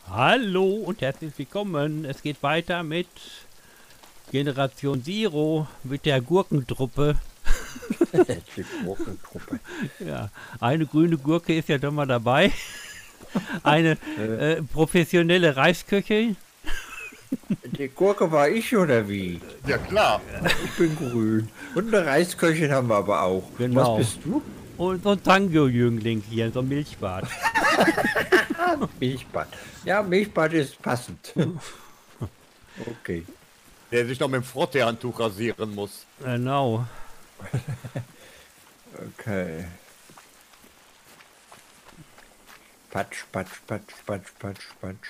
Hallo und herzlich willkommen. Es geht weiter mit Generation Zero, mit der Gurkentruppe. Die Gurkentruppe. Ja, eine grüne Gurke ist ja doch mal dabei. Eine professionelle Reisköchin. Die Gurke war ich oder wie? Ja klar. Ich bin grün. Und eine Reisköchin haben wir aber auch. Genau. Was bist du? Und so ein Tango-Jüngling hier, so ein Milchbart. Milchbad. Ja, Milchbad ist passend. Okay. Der sich noch mit dem Frotteehandtuch rasieren muss. Genau. Okay. Patsch, patsch, patsch, patsch, patsch, patsch.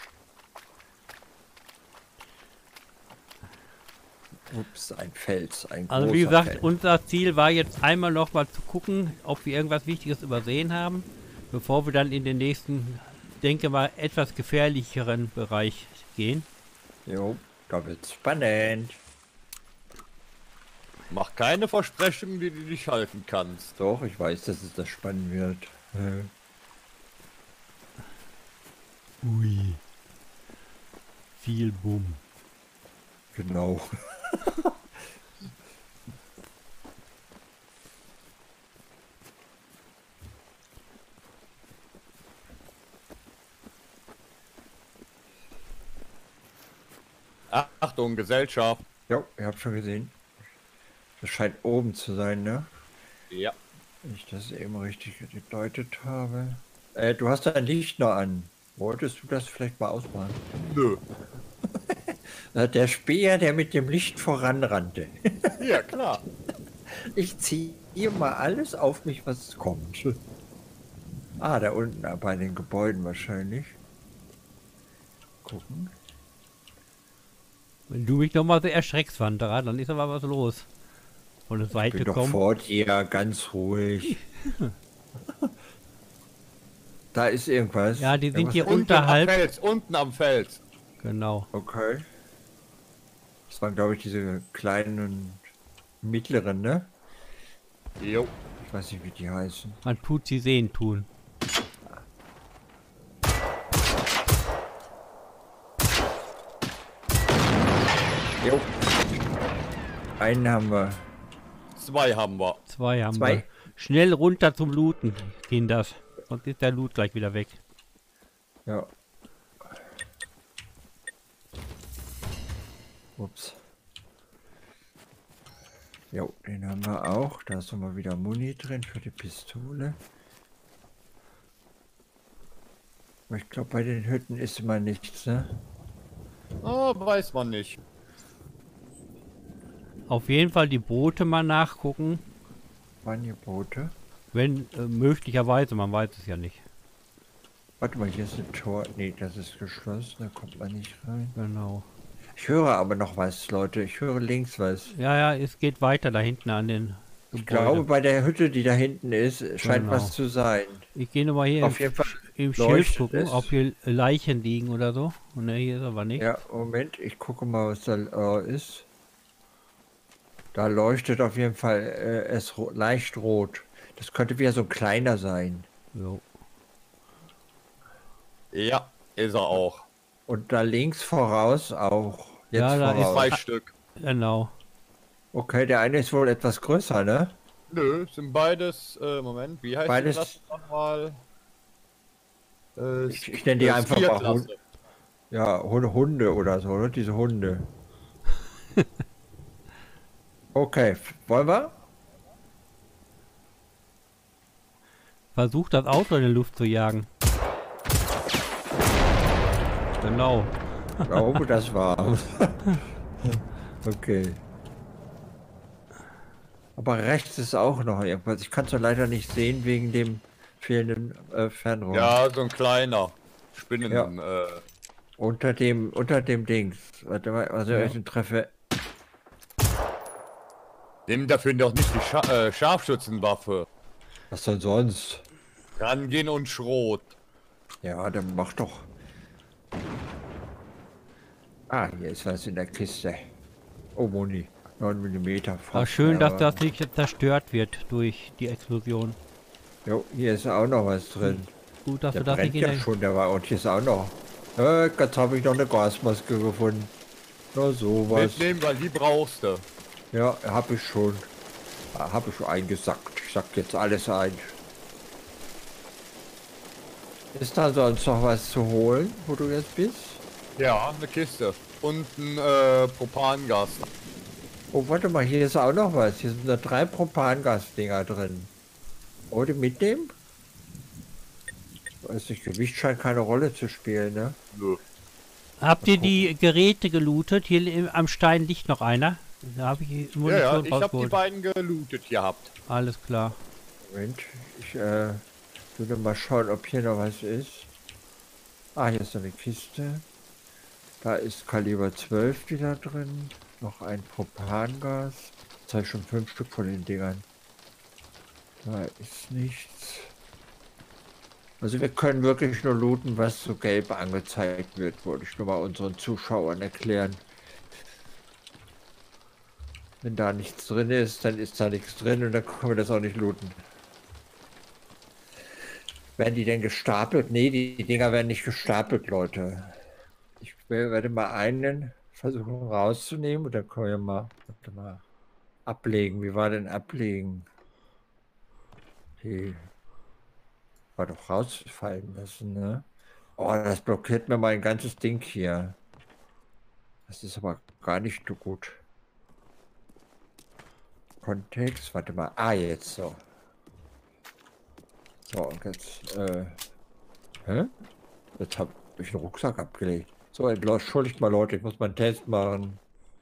Ups, ein Fels, ein Also wie großer gesagt, Fels. unser Ziel war jetzt einmal noch mal zu gucken, ob wir irgendwas Wichtiges übersehen haben, bevor wir dann in den nächsten, denke mal, etwas gefährlicheren Bereich gehen. Jo, da wird's spannend. Mach keine Versprechungen, die du nicht halten kannst. Doch, ich weiß, dass es das spannend wird. Ui. Viel Bumm. Genau. Achtung, Gesellschaft. Jo, ihr habt schon gesehen. Das scheint oben zu sein, ne? Ja. Wenn ich das eben richtig gedeutet habe. Du hast dein Licht noch an. Wolltest du das vielleicht mal ausmachen? Nö. Der Speer, der mit dem Licht voranrannte. Ja, klar. Ich ziehe mal alles auf mich, was kommt. Ah, da unten bei den Gebäuden wahrscheinlich. Gucken. Wenn du mich nochmal so erschreckst, Wanderer, dann ist aber was los. Von der Ich Seite bin doch kommen. vor dir, ganz ruhig. Da ist irgendwas. Ja, die sind Irgendwas- hier Unten unterhalb. am Fels, unten am Fels. Genau. Okay. Das waren, glaube ich, diese kleinen und mittleren, ne? Jo. Ich weiß nicht, wie die heißen. Man tut sie sehen tun. Jo. Einen haben wir. Zwei haben wir. Zwei haben Zwei? wir. Schnell runter zum Looten, Kinders. Sonst ist der Loot gleich wieder weg. Ja. Ups. Jo, den haben wir auch. Da ist nochmal wieder Muni drin für die Pistole. Aber ich glaube, bei den Hütten ist immer nichts, ne? Oh, weiß man nicht. Auf jeden Fall die Boote mal nachgucken. Waren hier Boote? Wenn möglicherweise, man weiß es ja nicht. Warte mal, hier ist ein Tor. Nee, das ist geschlossen, da kommt man nicht rein. Genau. Ich höre aber noch was, Leute. Ich höre links was. Ja, ja, es geht weiter da hinten an den Gebäuden. Ich glaube, bei der Hütte, die da hinten ist, scheint Genau. was zu sein. Ich gehe nochmal hier Auf jeden Fall im Schild leuchtet gucken, es. ob hier Leichen liegen oder so. Und ne, hier ist aber nichts. Ja, Moment, ich gucke mal, was da ist. Da leuchtet auf jeden Fall es leicht rot. Das könnte wieder so ein kleiner sein. Jo. Ja, ist er auch. Und da links voraus auch. Jetzt Ja, da ist voraus. Zwei Stück. Genau. Okay, der eine ist wohl etwas größer, ne? Nö, sind beides, Moment, wie heißt Beides- die Klasse nochmal? Ich nenne die einfach mal Klasse. Hunde. Ja, Hunde oder so, ne? Diese Hunde. Okay, wollen wir? Versucht das Auto in die Luft zu jagen. Genau. Ich glaube, das war. Okay. Aber rechts ist auch noch irgendwas. Ich kann es leider nicht sehen wegen dem fehlenden Fernrohr. Ja, so ein kleiner. Spinnen. Ja. Unter dem Dings. Warte mal, also Ja. ich einen treffe. Nimm dafür doch nicht die Scharfschützenwaffe. Was denn sonst? Rangehen und Schrot. Ja, dann mach doch. Ah, hier ist was in der Kiste. Oh, Moni. 9 mm. War schön, dass das nicht zerstört wird durch die Explosion. Jo, hier ist auch noch was drin. Gut, dass Der du das brennt nicht in ja der... schon, der war. Und hier ist auch noch. Jetzt habe ich noch eine Gasmaske gefunden. Na sowas. Mitnehmen, weil die brauchst du. Ja, habe ich schon. Habe ich schon eingesackt. Ich sack jetzt alles ein. Ist da sonst noch was zu holen, wo du jetzt bist? Ja, eine Kiste. Und ein Propangas. Oh, warte mal, hier ist auch noch was. Hier sind da 3 Propangas-Dinger drin. Wollt ihr mitnehmen? Weiß nicht, Gewicht scheint keine Rolle zu spielen, ne? Nö. Habt ihr die Geräte gelootet? Hier am Stein liegt noch einer. Da habe ich die Ja, Munition ich habe die rausgeholt. beiden gelootet gehabt. Alles klar. Moment, ich würde mal schauen, ob hier noch was ist. Ah, hier ist noch eine Kiste. Da ist Kaliber 12 wieder drin. Noch ein Propangas. Jetzt habe ich schon 5 Stück von den Dingern. Da ist nichts. Also wir können wirklich nur looten, was so gelb angezeigt wird, wollte ich nur mal unseren Zuschauern erklären. Wenn da nichts drin ist, dann ist da nichts drin und dann können wir das auch nicht looten. Werden die denn gestapelt? Nee, die Dinger werden nicht gestapelt, Leute. Ich werde mal einen versuchen rauszunehmen und dann können wir mal, warte mal, ablegen. Wie war denn ablegen? Die war doch rausfallen lassen, ne? Oh, das blockiert mir mein ganzes Ding hier. Das ist aber gar nicht so gut. Kontext, warte mal. Ah, jetzt so. So, und jetzt, hä? Jetzt habe ich einen Rucksack abgelegt. So, entschuldigt mal, Leute, ich muss mal einen Test machen.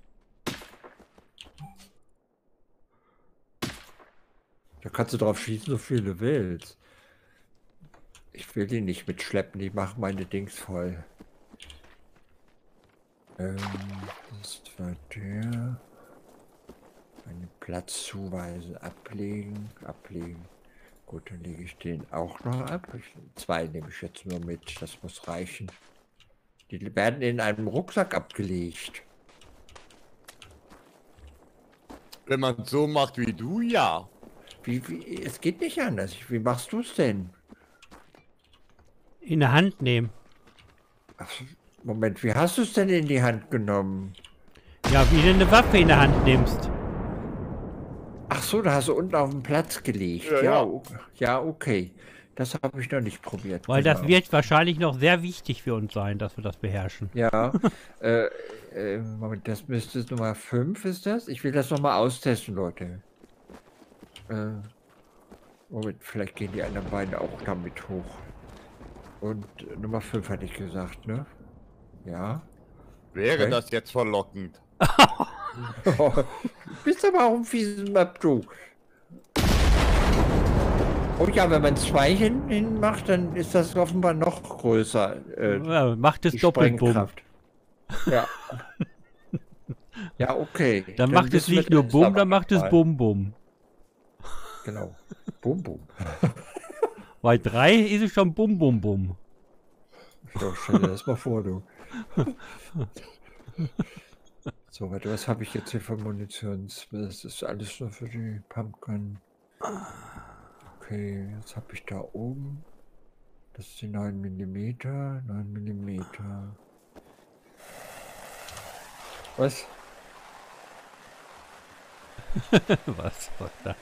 Da kannst du drauf schießen, so viel du willst. Ich will die nicht mitschleppen, die machen meine Dings voll. Das war der. Eine Platzzuweise ablegen, ablegen. Gut, dann lege ich den auch noch ab. 2 nehme ich jetzt nur mit, das muss reichen. Die werden in einem Rucksack abgelegt. Wenn man so macht wie du, ja. Es geht nicht anders. Wie machst du es denn? In der Hand nehmen. Ach, Moment, wie hast du es denn in die Hand genommen? Ja, wie du eine Waffe in der Hand nimmst. Ach so, da hast du unten auf den Platz gelegt. Ja, Ja, ja. ja, okay. Das habe ich noch nicht probiert. Weil das genau. wird wahrscheinlich noch sehr wichtig für uns sein, dass wir das beherrschen. Ja, Moment, das müsste Nummer 5 ist das? Ich will das noch mal austesten, Leute. Moment, vielleicht gehen die anderen beiden auch damit hoch. Und Nummer 5 hatte ich gesagt, ne? Ja. Wäre Okay. das jetzt verlockend. Du bist aber auch ein fieses Map, du. Oh ja, wenn man 2 hin macht, dann ist das offenbar noch größer. Ja, macht es Die doppelt Bumm. Sprengkraft. Ja. Ja, okay. Dann macht es wissen wir nicht nur das Bumm, aber dann macht es mal. Bum Bum. Genau. Bum, bum. Bei 3 ist es schon Bum Bum Bum. So, stell dir das mal vor, du. So, warte, was habe ich jetzt hier für Munition? Das ist alles nur für die Pumpgun. Okay, jetzt habe ich da oben. Das ist die 9 mm. 9 mm. Was? Was war da?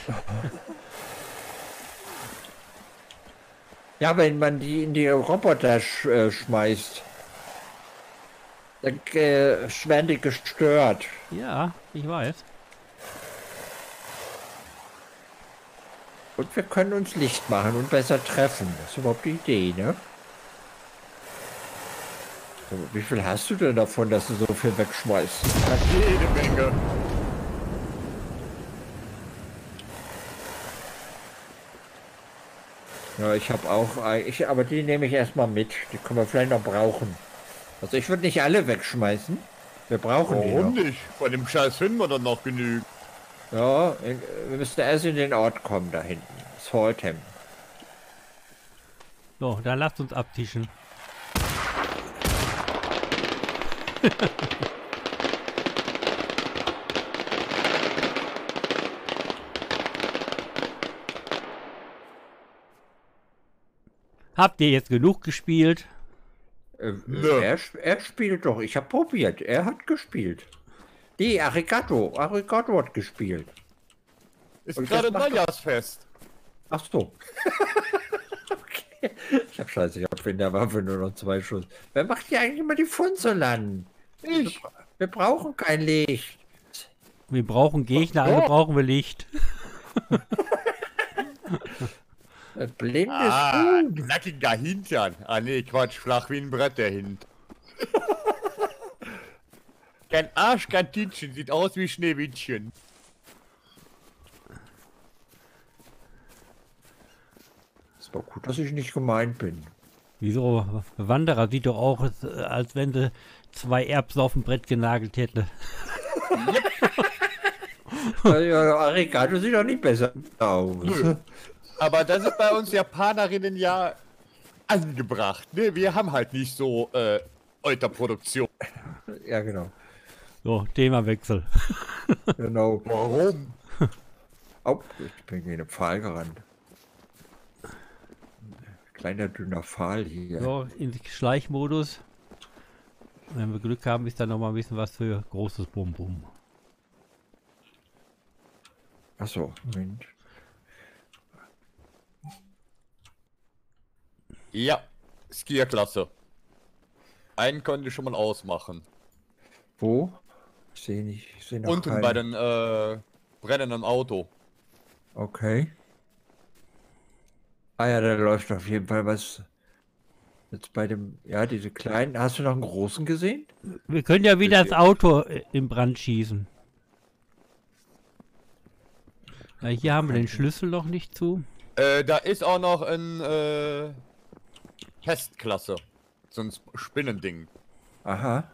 Ja, wenn man die in die Roboter schmeißt, dann werden die gestört. Ja, ich weiß. Und wir können uns Licht machen und besser treffen. Das ist überhaupt die Idee, ne? So, wie viel hast du denn davon, dass du so viel wegschmeißt? Jede Menge. Ja, ich habe auch, aber die nehme ich erstmal mit. Die können wir vielleicht noch brauchen. Also ich würde nicht alle wegschmeißen. Wir brauchen die Warum noch. nicht? Von dem Scheiß finden wir dann noch genügend. Ja, wir müssen erst in den Ort kommen da hinten. Saltham. So, dann lasst uns abtischen. Habt ihr jetzt genug gespielt? Nö. Er spielt doch. Ich habe probiert. Er hat gespielt. Die Arigato. Arigato hat gespielt. Ist Und gerade das macht doch- Neujahrsfest. Ach so. Okay. Ich hab scheiße, ich hab in der Waffe nur noch 2 Schuss. Wer macht hier eigentlich immer die Funzel an? Ich. Wir brauchen kein Licht. Wir brauchen Gegner, also Ja. brauchen wir Licht. Das Blind Ah, ist gut. knackiger Hintern. Ah nee, Quatsch, flach wie ein Brett der Hint. Kein Arsch, kein Tittchen, sieht aus wie Schneewittchen. Es war gut, dass ich nicht gemeint bin. Wieso? Wanderer sieht doch auch, als wenn sie 2 Erbsen auf dem Brett genagelt hätte. Ja, Arigato sieht doch nicht besser aus. Nö. Aber das ist bei uns Japanerinnen ja angebracht. Ne? Wir haben halt nicht so Euterproduktion. Ja, genau. So, Themawechsel. Genau. Warum? Oh, ich bin gegen den Pfahl gerannt. Kleiner dünner Pfahl hier. So, in Schleichmodus. Wenn wir Glück haben, ist da noch mal ein bisschen was für großes Bum-Bum. Achso, Moment. Ja, Skierklasse. Einen konnte ich schon mal ausmachen. Wo? Ich sehe nicht. Ich sehe noch Unten keinen. bei den brennenden Auto. Okay. Ah ja, da läuft auf jeden Fall was. Jetzt bei dem, ja, diese kleinen. Hast du noch einen großen gesehen? Wir können ja wieder das Auto in Brand schießen. Ja, hier haben wir den Schlüssel noch nicht zu. Da ist auch noch ein Pestklasse. So ein Spinnending. Aha.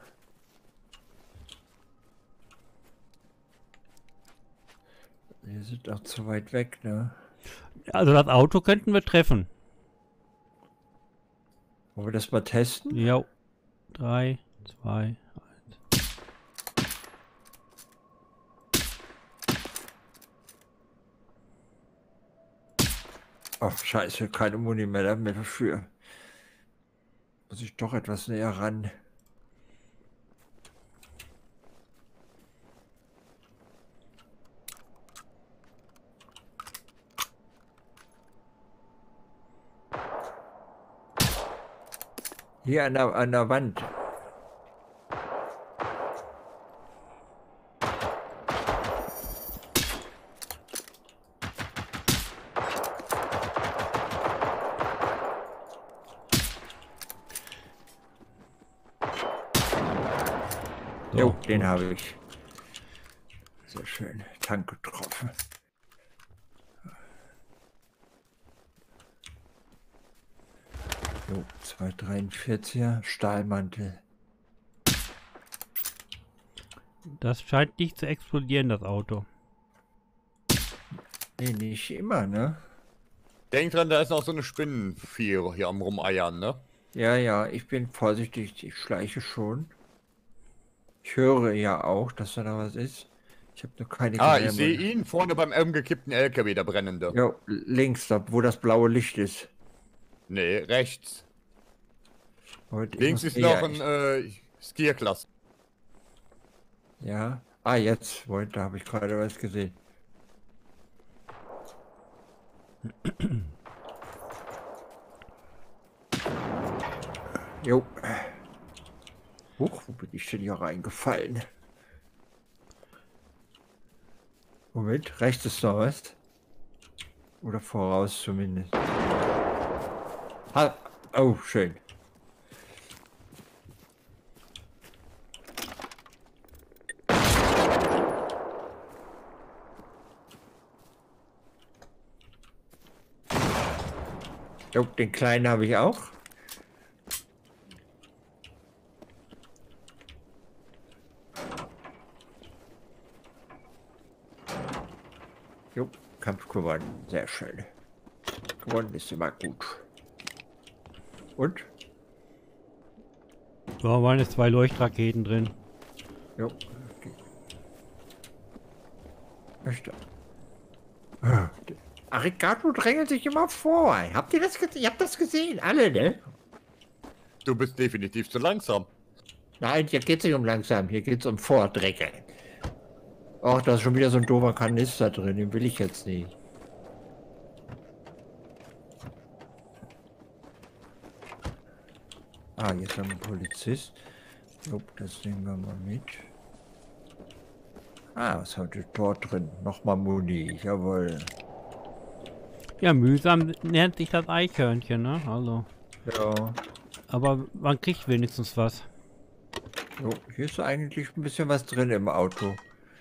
Wir sind auch zu weit weg, ne? Also das Auto könnten wir treffen. Wollen wir das mal testen? Jo. 3, 2, 1. Ach, scheiße, keine Muni mehr dafür. Muss ich doch etwas näher ran. Hier an der Wand. So, Jo, den habe ich. Sehr schön. Tank getroffen. Jo, 243er Stahlmantel. Das scheint nicht zu explodieren, das Auto. Nee, nicht immer, ne? Denk dran, da ist noch so eine Spinnenvieh hier am Rumeiern, ne? Ja, ja, ich bin vorsichtig. Ich schleiche schon. Ich höre ja auch, dass da was ist. Ich habe nur keine Ah, ich Gewehrmu- sehe ihn vorne beim umgekippten LKW, der brennende. Jo, links, da, wo das blaue Licht ist. Nee, rechts. Und ich Links muss ist noch näher- ein Skierklasse. Ja. Ah, jetzt. Moment, da habe ich gerade was gesehen. Jo. Huch, wo bin ich denn hier reingefallen? Moment, rechts ist noch was. Oder voraus zumindest. Ha oh, schön. Jo, den kleinen habe ich auch. Jo, Kampf gewonnen. Sehr schön. Gewonnen ist immer gut. Und? Da waren jetzt 2 Leuchtraketen drin. Jo. Okay. Möchte. Ah, Arigato drängelt sich immer vor. Habt ihr das gesehen? Ihr habt das gesehen, alle, ne? Du bist definitiv zu langsam. Nein, hier geht's nicht um langsam, hier geht's um Vordrecke. Ach, da ist schon wieder so ein doofer Kanister drin, den will ich jetzt nicht. Ah, jetzt haben wir einen Polizist. Jupp, das nehmen wir mal mit. Ah, was hat dort drin? Nochmal Muni, jawohl. Ja, mühsam nähert sich das Eichhörnchen, ne? Also. Ja. Aber man kriegt wenigstens was. Jo, hier ist eigentlich ein bisschen was drin im Auto.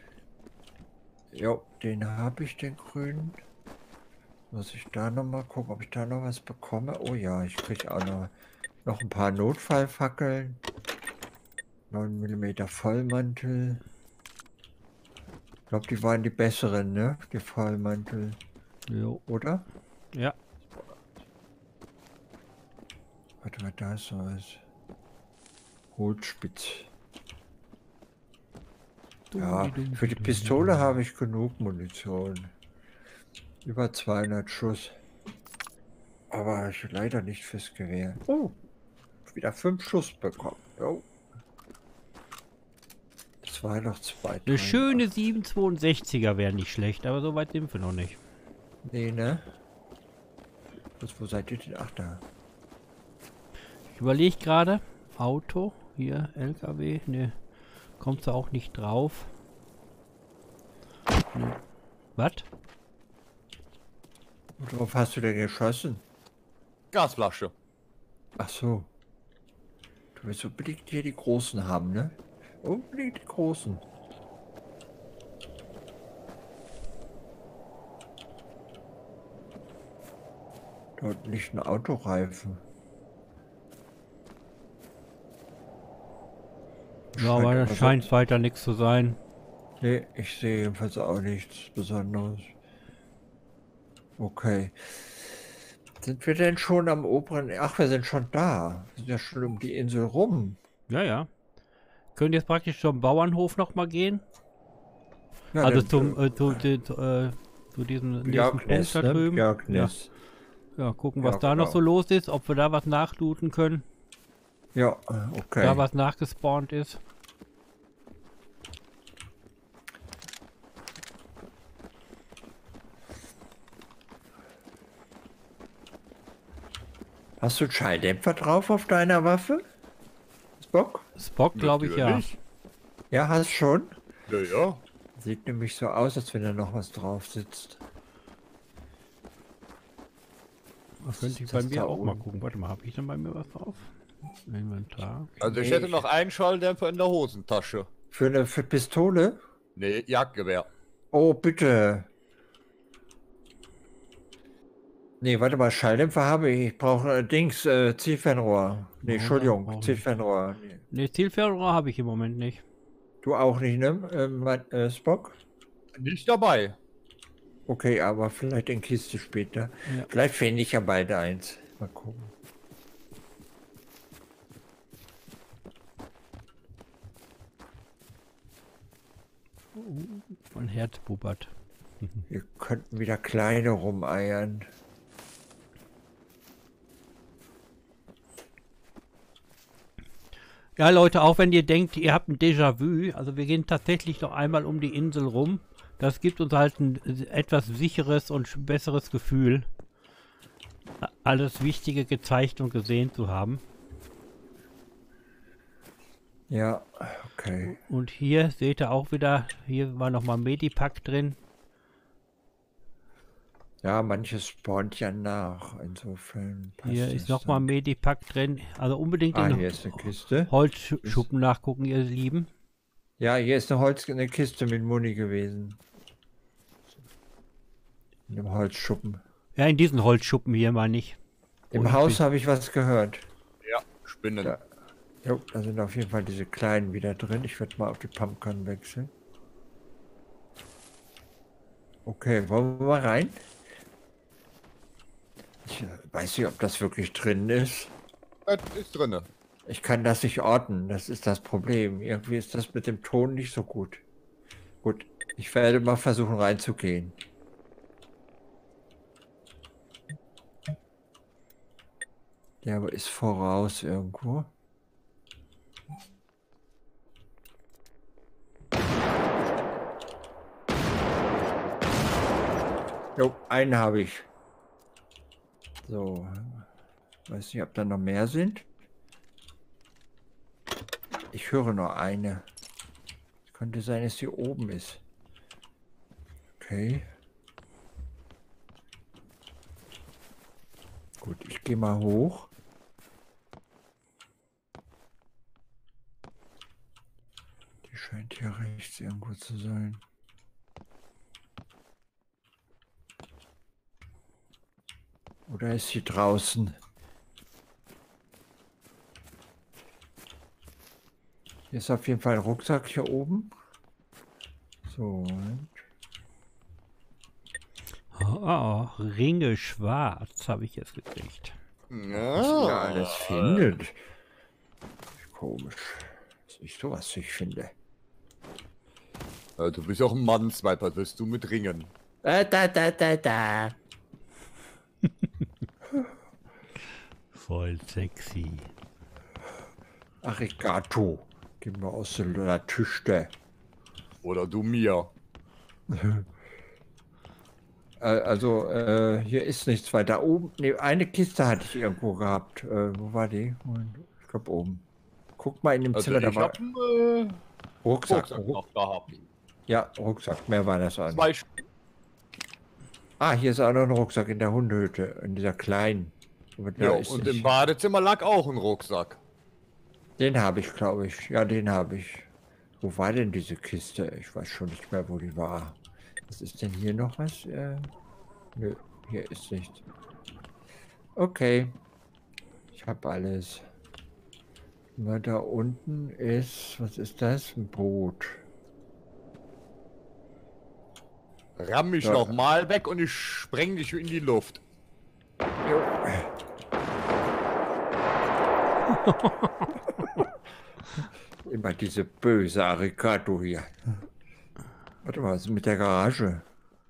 Jo, den habe ich, den grünen. Muss ich da noch mal gucken, ob ich da noch was bekomme? Oh ja, ich kriege auch noch ein paar Notfallfackeln. 9 mm Vollmantel. Ich glaube, die waren die besseren, ne? Die Vollmantel. Jo. Oder? Ja. Warte mal, da ist was. Holzspitz. Ja, für die Pistole habe ich genug Munition. Über 200 Schuss. Aber ich leider nicht fürs Gewehr. Oh, wieder 5 Schuss bekommen. Oh. Das war noch 2. Eine schöne 762er wäre nicht schlecht, aber so weit sind wir noch nicht. Nee, ne? Wo seid ihr denn? Ach, da. Ich überlege gerade. Auto. Hier, LKW. Ne. Kommt da auch nicht drauf. Ne. Was? Worauf hast du denn geschossen? Gasflasche. Ach so. Du willst unbedingt hier die Großen haben, ne? Unbedingt die Großen. Dort liegt ein Autoreifen. Ja, aber das scheint weiter nichts zu sein. Nee, ich sehe jedenfalls auch nichts Besonderes. Okay. Sind wir denn schon am oberen... Ach, wir sind schon da. Wir sind ja schon um die Insel rum. Ja, ja. Könnt ihr jetzt praktisch zum Bauernhof nochmal gehen? Ja, Also dann, zu diesem nächsten Jörgnes, Punkt da drüben. ne? Jörgnes. Ja, gucken, was Ja, da noch genau. so los ist, ob wir da was nachlooten können. Ja, okay. Da was nachgespawnt ist. Hast du einen Schalldämpfer drauf auf deiner Waffe? Spock? Spock, glaube ich, ja. Natürlich. Ja, hast schon. Ja, ja. Sieht nämlich so aus, als wenn da noch was drauf sitzt. Das könnte ich das bei mir da auch mal unten? gucken. Warte mal, habe ich denn bei mir was drauf? Inventar. Also ich Nee. hätte noch einen Schalldämpfer in der Hosentasche. Für Pistole? Nee, Jagdgewehr. Oh, bitte. Nee, warte mal, Schalldämpfer habe ich. Ich brauche Zielfernrohr. Nee, Entschuldigung, brauche ich. Zielfernrohr. Nee. Ne, Zielfernrohr habe ich im Moment nicht. Du auch nicht, ne? Spock? Nicht dabei. Okay, aber vielleicht in Kiste später. Ja. Vielleicht finde ich ja bald eins. Mal gucken. Mein Herz bubbert. Wir könnten wieder kleine rumeiern. Ja, Leute, auch wenn ihr denkt, ihr habt ein Déjà-vu, also wir gehen tatsächlich noch einmal um die Insel rum. Das gibt uns halt ein etwas sicheres und besseres Gefühl, alles Wichtige gezeigt und gesehen zu haben. Ja, okay. Und hier seht ihr auch wieder, hier war nochmal Medipack drin. Ja, manches spawnt ja nach. Insofern passt Hier das ist nochmal dann. Medipack drin. Also unbedingt Ah, in hier ist eine Kiste. Holzschuppen nachgucken, ihr Lieben. Ja, hier ist eine Kiste mit Muni gewesen. In dem Holzschuppen. Ja, in diesen Holzschuppen hier meine ich. Im Und Haus habe ich was gehört. Ja, Spinnen. Ja. Jo, da sind auf jeden Fall diese kleinen wieder drin. Ich werde mal auf die Pumpgun wechseln. Okay, wollen wir mal rein? Ich weiß nicht, ob das wirklich drin ist. Das ist drinne. Ich kann das nicht orten, das ist das Problem. Irgendwie ist das mit dem Ton nicht so gut. Gut, ich werde mal versuchen reinzugehen. Der ist voraus irgendwo. Jo, einen habe ich. So. Weiß nicht, ob da noch mehr sind. Ich höre nur eine. Es könnte sein, dass sie oben ist. Okay. Gut, ich gehe mal hoch. Die scheint hier rechts irgendwo zu sein. Oder ist sie draußen? Hier ist auf jeden Fall ein Rucksack hier oben. So. Oh, Ringe schwarz habe ich jetzt gekriegt. Was ihr alles findet. Komisch. Dass ich sowas nicht finde. Du bist auch ein Mann, was willst du mit Ringen? Da. Voll sexy. Arigato. Gehen wir aus der Tüchte. Oder du mir. Also, hier ist nichts weiter. Oben, ne, eine Kiste hatte ich irgendwo gehabt. Wo war die? Ich glaube oben. Guck mal in dem Also Zimmer, da ich war hab einen Rucksack. Rucksack noch gehabt. Ja, Rucksack. Mehr war das auch nicht. 2 Stück. Ah, hier ist auch noch ein Rucksack in der Hundehütte. In dieser kleinen. Aber da Ja, ist und nicht- im Badezimmer lag auch ein Rucksack. Den habe ich, glaube ich. Ja, den habe ich. Wo war denn diese Kiste? Ich weiß schon nicht mehr, wo die war. Was ist denn hier noch was? Nö, hier ist nichts. Okay. Ich habe alles. Na, da unten ist, was ist das? Ein Boot. Ramm mich Ja. noch mal weg und ich spreng dich in die Luft. Jo. Immer diese böse Arigato hier. Warte mal, was ist mit der Garage?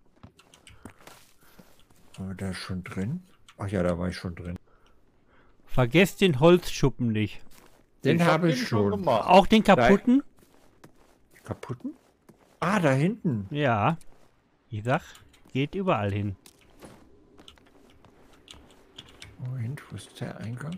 War da schon drin? Ach ja, da war ich schon drin. Vergesst den Holzschuppen nicht. Den hab habe den ich schon. gemacht. Auch den kaputten? Kaputten? Ah, da hinten. Ja. Ich sag, geht überall hin. Moment, wo ist der Eingang?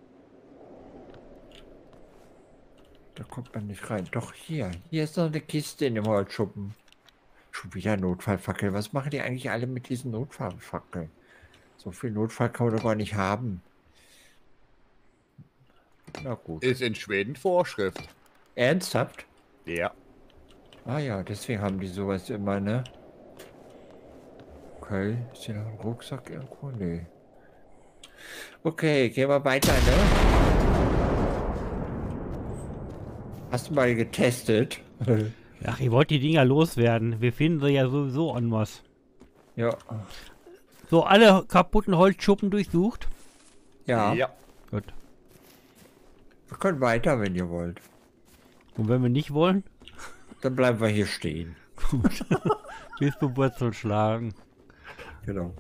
Da kommt man nicht rein. Doch hier. Hier ist noch eine Kiste in dem Holzschuppen. Schon wieder Notfallfackel. Was machen die eigentlich alle mit diesen Notfallfackeln? So viel Notfall kann man doch gar nicht haben. Na gut. Ist in Schweden Vorschrift. Ernsthaft? Ja. Ah ja, deswegen haben die sowas immer, ne? Okay, ist hier noch ein Rucksack irgendwo? Nee. Okay, gehen wir weiter, ne? Hast du mal getestet? Ach, ihr wollt die Dinger loswerden. Wir finden sie ja sowieso en masse. Ja. So, alle kaputten Holzschuppen durchsucht? Ja. Ja. Gut. Wir können weiter, wenn ihr wollt. Und wenn wir nicht wollen? Dann bleiben wir hier stehen. Gut. Bis du Wurzel schlagen. Genau.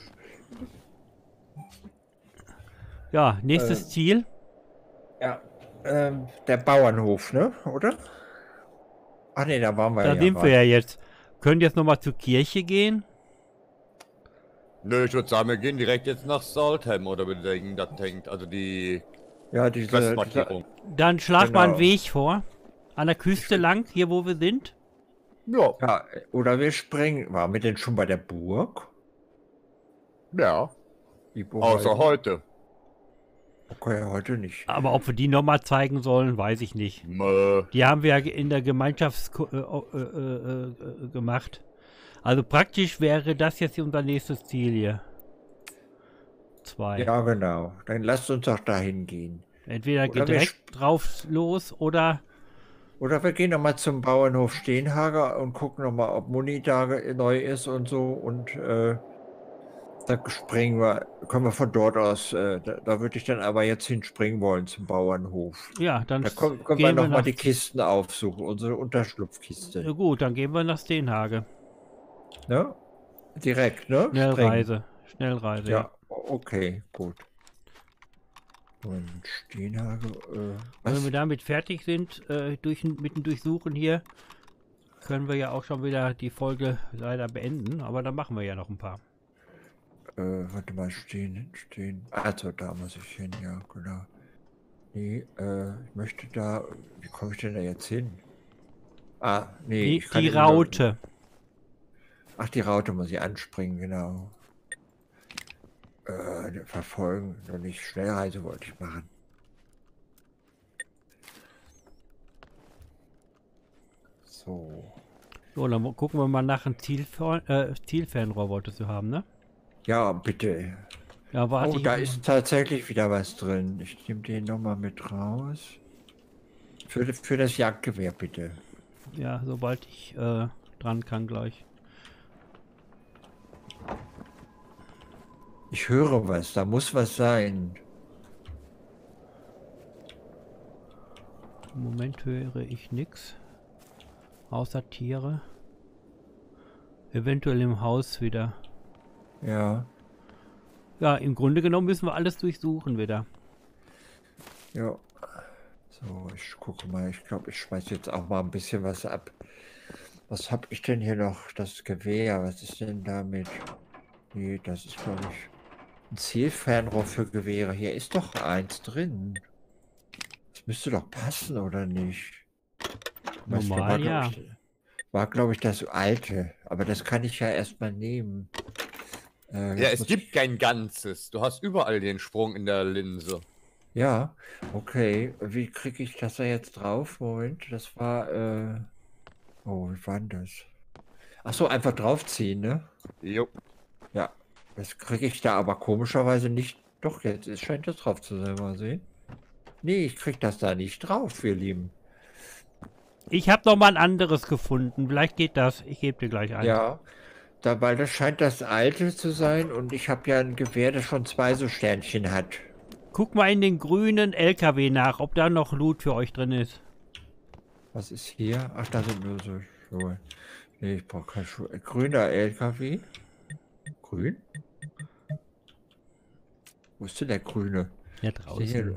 Ja, nächstes Ziel. Ja. Der Bauernhof, ne? Oder? Ach ne, da waren wir Da ja. sind wir ja jetzt. Könnt ihr jetzt nochmal zur Kirche gehen? Nö, ich würde sagen, wir gehen direkt jetzt nach Saltham oder wir denken, das hängt. Also die Ja, diese Questmarkierung. Dann schlag mal einen Genau. Weg vor. An der Küste lang, hier wo wir sind. Ja. Ja, oder wir springen. Waren wir denn schon bei der Burg? Ja. Die Burg Außer heute. Okay, heute nicht. Aber ob wir die nochmal zeigen sollen, weiß ich nicht. Mö. Die haben wir ja in der Gemeinschaft gemacht. Also praktisch wäre das jetzt unser nächstes Ziel hier. 2. Ja, genau. Dann lasst uns doch dahin gehen. Entweder Oder geht wir direkt drauf los oder... Oder wir gehen nochmal zum Bauernhof Steenhager und gucken nochmal, ob Muni da neu ist und so. Und da springen wir, können wir von dort aus, da würde ich dann aber jetzt hinspringen wollen zum Bauernhof. Ja, dann Da können wir gehen wir nochmal nach... die Kisten aufsuchen, unsere Unterschlupfkiste. Ja, gut, dann gehen wir nach Steenhage. Ne? Direkt, ne? Schnellreise. Schnellreise, Ja, okay, gut. Und Steenhagel, Wenn wir damit fertig sind, mit dem Durchsuchen hier, können wir ja auch schon wieder die Folge leider beenden, aber dann machen wir ja noch ein paar. Warte mal, stehen. Also, da muss ich hin, ja, genau. Nee, ich möchte da, wie komme ich denn da jetzt hin? Ah, nee, ich kann Die immer nur- Raute. Ach, die Raute muss ich anspringen, genau. Verfolgen, noch nicht Schnellreise wollte ich machen. So. So, dann gucken wir mal nach einem Zielfernrohr wolltest du haben, ne? Ja, bitte. Ja, warte. Oh, da ist tatsächlich wieder was drin. Ich nehme den nochmal mit raus. Für das Jagdgewehr, bitte. Ja, sobald ich dran kann gleich. Ich höre was, da muss was sein. Im Moment höre ich nichts. Außer Tiere. Eventuell im Haus wieder. Ja, Ja, im Grunde genommen müssen wir alles durchsuchen wieder. ja. So, ich gucke mal. Ich glaube, ich schmeiß jetzt auch mal ein bisschen was ab. Was habe ich denn hier noch? Das Gewehr. Was ist denn damit? Nee, das ist, glaube ich, ein Zielfernrohr für Gewehre. Hier ist doch eins drin. Das müsste doch passen, oder nicht? Normal, ja. War, glaube ich, das alte. Aber das kann ich ja erstmal nehmen. Ja, jetzt es muss gibt kein Ganzes. Du hast überall den Sprung in der Linse. Ja, okay. Wie kriege ich das da jetzt drauf? Moment, das war, oh, wie war denn das? Ach so, einfach draufziehen, ne? Jo. Ja, das kriege ich da aber komischerweise nicht. Doch, jetzt scheint das drauf zu sein, mal sehen. Nee, ich krieg das da nicht drauf, ihr Lieben. Ich habe noch mal ein anderes gefunden. Vielleicht geht das. Ich gebe dir gleich ein. Ja, weil das scheint das alte zu sein und ich habe ja ein Gewehr, das schon 2 so Sternchen hat. Guck mal in den grünen LKW nach, ob da noch Loot für euch drin ist. Was ist hier? Ach, da sind nur so Schuhe. Nee, ich brauche keine Schuhe. Grüner LKW. Grün? Wo ist denn der grüne? Ja, Ist der draußen. hier?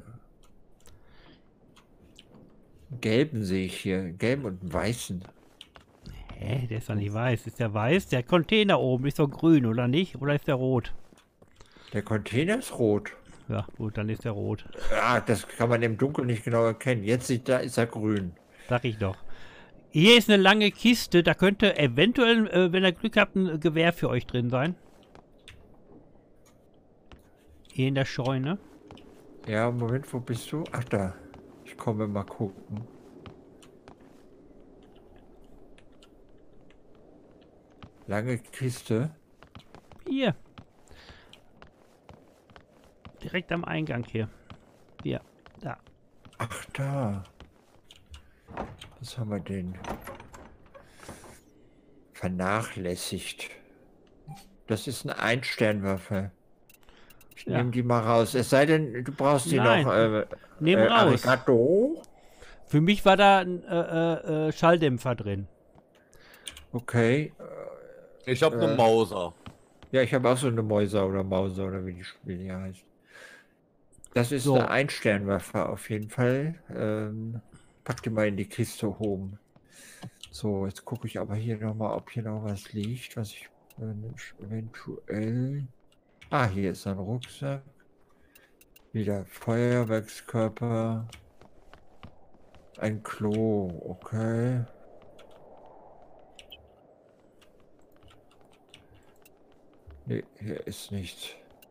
Gelben sehe ich hier. Gelben und einen weißen. Hä? Der ist doch nicht weiß. Ist der weiß? Der Container oben ist doch grün, oder nicht? Oder ist der rot? Der Container ist rot. Ja, gut, dann ist der rot. Ah, das kann man im Dunkeln nicht genau erkennen. Jetzt ist er grün. Sag ich doch. Hier ist eine lange Kiste. Da könnte eventuell, wenn ihr Glück habt, ein Gewehr für euch drin sein. Hier in der Scheune. Ja, Moment, wo bist du? Ach, da. Ich komme mal gucken. Lange Kiste. Hier. Direkt am Eingang hier. Hier. Da. Ach, da. Was haben wir denn? Vernachlässigt. Das ist eine Einsternwaffe. Ich Ja. nehme die mal raus. Es sei denn, du brauchst die Nein. noch. Nehm raus. Arigato. Für mich war da ein Schalldämpfer drin. Okay. Ich habe eine Mauser. Ja, ich habe auch so eine Mäuser oder Mauser oder wie die Spiel hier heißt. Das ist So. eine Einsternwaffe auf jeden Fall. Pack die mal in die Kiste oben. So, jetzt gucke ich aber hier nochmal, ob hier noch was liegt, was ich eventuell... Ah, hier ist ein Rucksack. Wieder Feuerwerkskörper. Ein Klo, okay. Nee, hier ist nichts.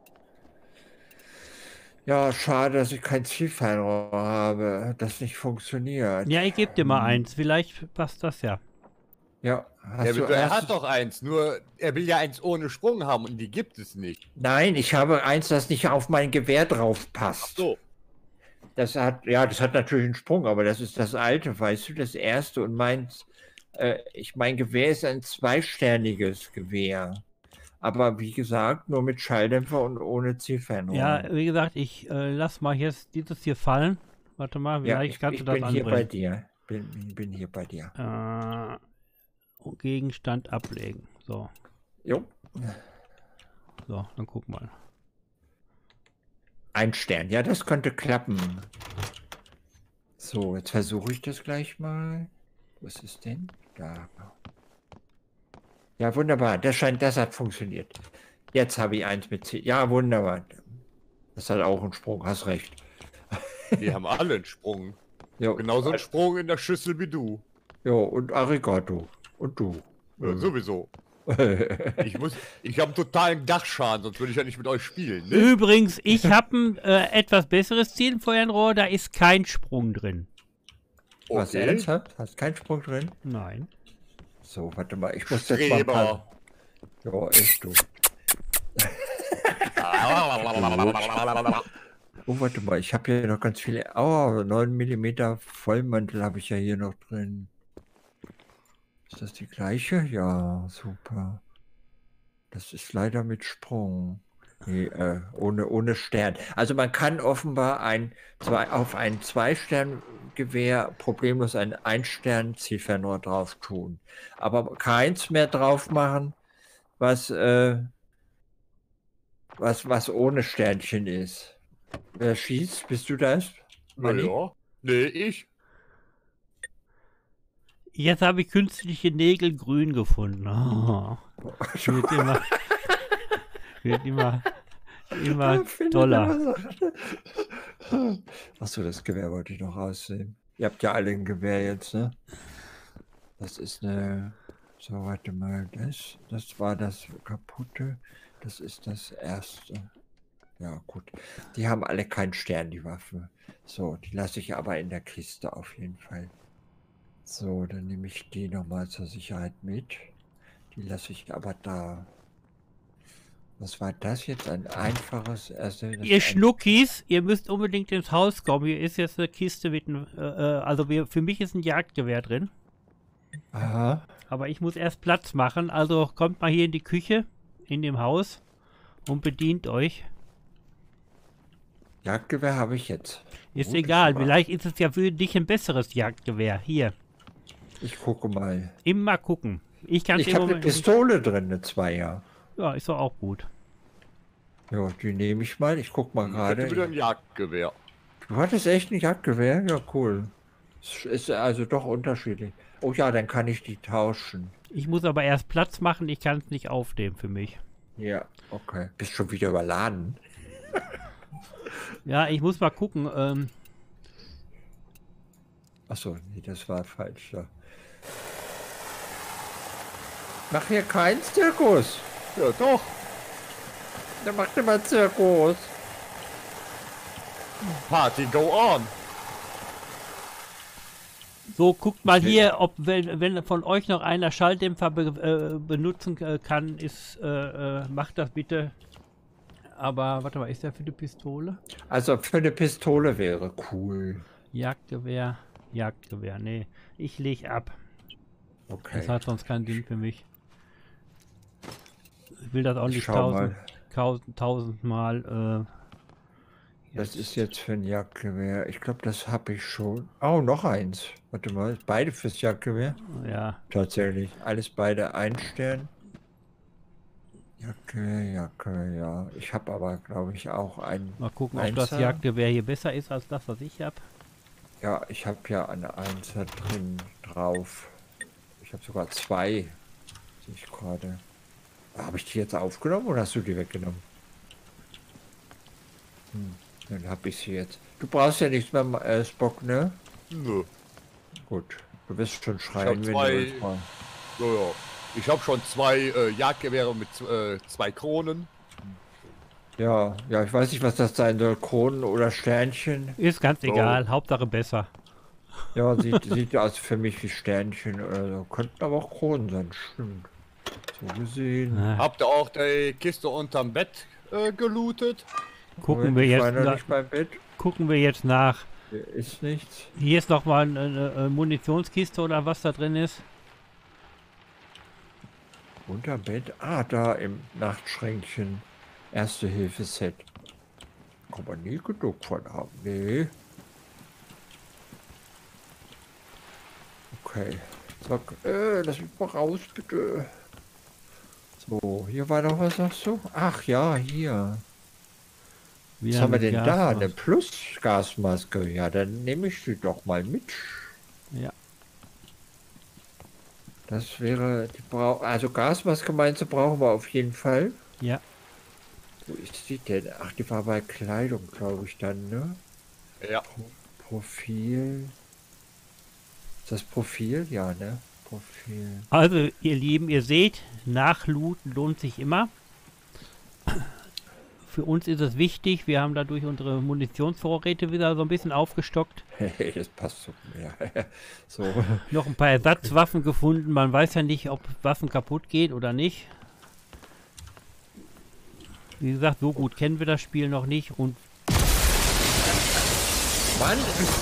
Ja, schade, dass ich kein Zielfernrohr habe, das nicht funktioniert. Ja, ich gebe dir mal eins. Vielleicht passt das ja. Ja, Er hat doch eins, nur er will ja eins ohne Sprung haben und die gibt es nicht. Nein, ich habe eins, das nicht auf mein Gewehr drauf passt. So. Das hat natürlich einen Sprung, aber das ist das alte, weißt du, das erste und meins. Mein Gewehr ist ein zweisterniges Gewehr. Aber wie gesagt, nur mit Schalldämpfer und ohne Zielfernrohr. Ja, wie gesagt, ich lass mal jetzt dieses hier fallen. Warte mal, vielleicht kannst du das bin hier bei anbringen. dir. Bin hier bei dir. Gegenstand ablegen. So. Jo. So, dann guck mal. Ein Stern. Ja, das könnte klappen. So, jetzt versuche ich das gleich mal. Was ist denn? Da. Ja, wunderbar. Das hat funktioniert. Jetzt habe ich eins mit 10. Ja, wunderbar. Das hat auch einen Sprung, hast recht. Wir haben alle einen Sprung. Jo, Genauso einen Sprung in der Schüssel wie du. jo, und Arigato. Und du. Sowieso. Ich habe einen totalen Dachschaden, sonst würde ich ja nicht mit euch spielen, ne? Übrigens, ich habe ein etwas besseres Zielfeuernrohr, da ist kein Sprung drin. Was, ernsthaft? Hast keinen Sprung drin? Nein. So, warte mal, ich muss jetzt mal ein paar... Ja, echt du. Oh, warte mal, ich habe hier noch ganz viele... Oh, 9 mm Vollmantel habe ich ja hier noch drin. Ist das die gleiche? Ja, super. Das ist leider mit Sprung. Nee, ohne Stern. Also man kann offenbar auf ein 2-Stern-Gewehr problemlos ein 1-Stern-Zielfernrohr drauf tun. Aber keins mehr drauf machen, was ohne Sternchen ist. Wer schießt? Bist du das? Manni? Ja. Nee, ich. Jetzt habe ich künstliche Nägel grün gefunden. Oh. Wird immer toller. Achso, das Gewehr wollte ich noch aussehen. Ihr habt ja alle ein Gewehr jetzt, ne? Das ist eine... So, warte mal. Das war das kaputte. Das ist das erste. Ja, gut. Die haben alle keinen Stern, die Waffe. So, die lasse ich aber in der Kiste auf jeden Fall. So, dann nehme ich die nochmal zur Sicherheit mit. Die lasse ich aber da. Was war das jetzt? Ein einfaches... Ihr Schnuckis, ihr müsst unbedingt ins Haus kommen. Hier ist jetzt eine Kiste mit einem... für mich ist ein Jagdgewehr drin. Aha. Aber ich muss erst Platz machen. Also kommt mal hier in die Küche, in dem Haus und bedient euch. Jagdgewehr habe ich jetzt. Ist Gut, egal, vielleicht ist es ja für dich ein besseres Jagdgewehr. Hier, ich gucke mal. immer gucken. Ich Ich habe eine Pistole drin, eine Zweier. Ja, ist doch auch gut. Ja, die nehme ich mal. Ich gucke mal Ich hätte wieder gerade. ein Jagdgewehr. Du hattest echt ein Jagdgewehr? Ja, cool. Es ist also doch unterschiedlich. Oh ja, dann kann ich die tauschen. Ich muss aber erst Platz machen, ich kann es nicht aufnehmen für mich. Ja, okay. Bist schon wieder überladen. Ja, ich muss mal gucken. Achso, nee, das war falsch. Ja. Mach hier keinen Zirkus. Ja, doch. Der macht immer Zirkus. Party go on. So, guckt mal hier, ob wenn von euch noch einer Schalldämpfer benutzen kann, macht das bitte. Aber warte mal, ist der für die Pistole? Also für eine Pistole wäre cool. Jagdgewehr, nee. Ich leg ab. Okay. Das hat sonst keinen Sinn für mich. Ich will das auch nicht Schau mal. tausendmal. Das ist jetzt für ein Jagdgewehr. Ich glaube, das habe ich schon. Oh, noch eins. Warte mal, beide fürs Jagdgewehr? Ja. Tatsächlich. Alles beide ein Stern. Jagdgewehr, ja. Ich habe aber, glaube ich, auch ein... Mal gucken, ob Einser. das Jagdgewehr hier besser ist als das, was ich habe. Ja, ich habe ja eine Einser drin drauf. Ich habe sogar 2. Sehe ich gerade. Habe ich die jetzt aufgenommen oder hast du die weggenommen? Dann habe ich sie jetzt. Du brauchst ja nichts mehr, Spock, ne? Nö. Gut. Du wirst schon schreien, wenn zwei- du uns mal... Ja. Ich habe schon 2 Jagdgewehre mit 2 Kronen. Ja, ich weiß nicht, was das sein soll. Kronen oder Sternchen. Ist ganz egal, Hauptsache besser. Ja, sieht aus für mich wie Sternchen oder so. Könnten aber auch Kronen sein, stimmt. So gesehen. Habt ihr auch die Kiste unterm Bett gelootet? Gucken Moment, wir ich war jetzt noch nach. nicht beim Bett. Gucken wir jetzt nach. Hier ist nichts. Hier ist noch mal eine Munitionskiste oder was da drin ist. Unterm Bett? Ah, da im Nachtschränkchen. Erste-Hilfe-Set. Kann man nie genug von haben. Nee. Okay. Zack. Lass mich mal raus, bitte. So, hier war noch was, sagst du? Ach ja, hier. Was haben wir denn da? Eine Plus-Gasmaske. Ja, dann nehme ich die doch mal mit. Ja. Das wäre, also Gasmaske meinst du, brauchen wir auf jeden Fall. Ja. Wo ist die denn? Ach, die war bei Kleidung, glaube ich dann, ne? Ja. Profil. Ist das Profil? Ja, ne? Profil. Also, ihr Lieben, ihr seht, Nachlooten lohnt sich immer. Für uns ist es wichtig, wir haben dadurch unsere Munitionsvorräte wieder so ein bisschen aufgestockt. Hey, das passt so. Ja. So. Noch ein paar Ersatzwaffen gefunden. Man weiß ja nicht, ob Waffen kaputt gehen oder nicht. Wie gesagt, so gut kennen wir das Spiel noch nicht. Und Mann!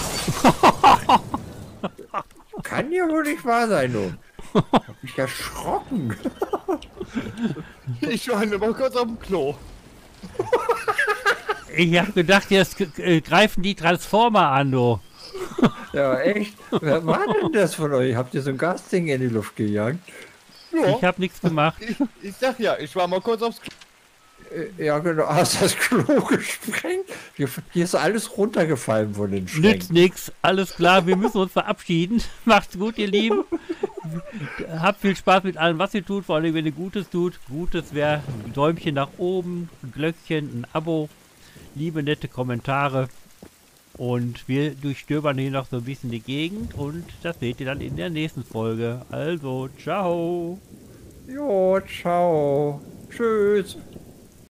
Kann ja wohl nicht wahr sein, du. Hab mich erschrocken. Ich war nur mal kurz auf dem Klo. ich habe gedacht, jetzt greifen die Transformer an, du. Ja, echt? Wer war denn das von euch? Habt ihr so ein Gasding in die Luft gejagt? Ja. Ich habe nichts gemacht. Ich sag ja, ich war mal kurz aufs Klo. Ja, genau. Hast das Klo gesprengt? Hier ist alles runtergefallen von den Schränken. Nützt nix, alles klar, wir müssen uns verabschieden. Macht's gut, ihr Lieben. Habt viel Spaß mit allem, was ihr tut, vor allem wenn ihr Gutes tut. Gutes wäre ein Däumchen nach oben, ein Glöckchen, ein Abo, liebe nette Kommentare. Und wir durchstöbern hier noch so ein bisschen die Gegend und das seht ihr dann in der nächsten Folge. Also, ciao. Jo, ciao. Tschüss.